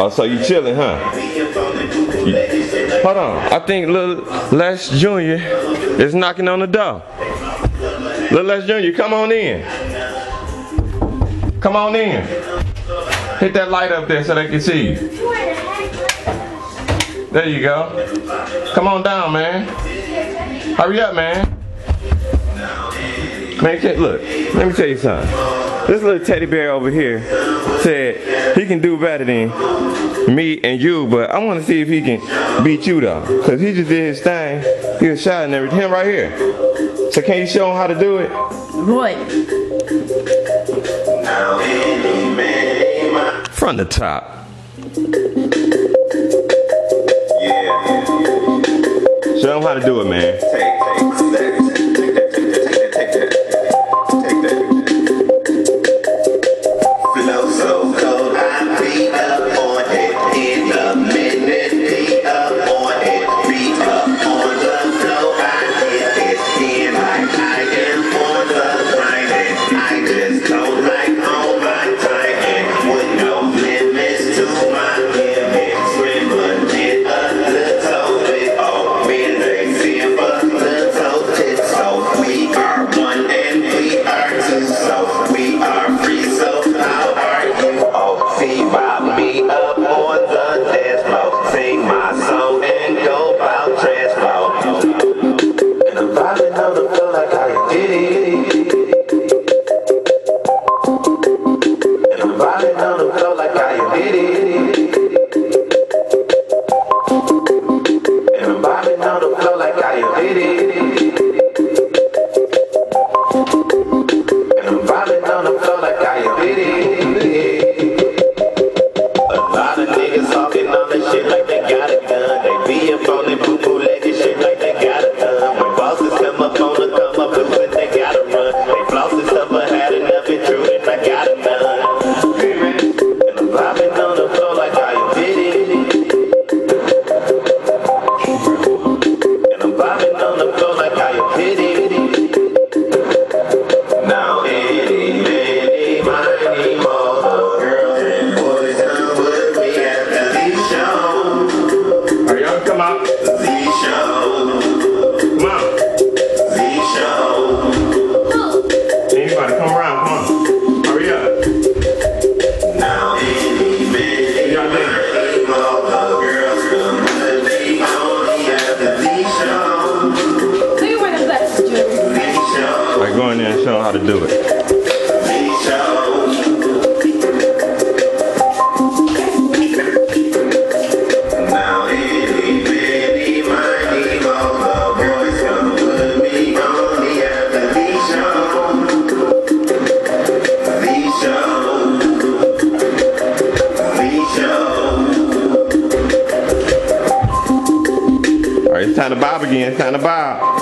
Oh, so you chilling, huh? Hold on. I think Lil Les Jr. is knocking on the door. Lil Les Jr., come on in. Come on in. Hit that light up there so they can see you. There you go. Come on down, man. Hurry up, man. Man, look, let me tell you something. This little teddy bear over here said he can do better than me and you, but I want to see if he can beat you though. Because he just did his thing. He was shot and everything. Him right here. So can you show him how to do it? What? From the top. Show him how to do it, man. Go in there and show them how to do it. All right, it's time to bob again. It's time to bob.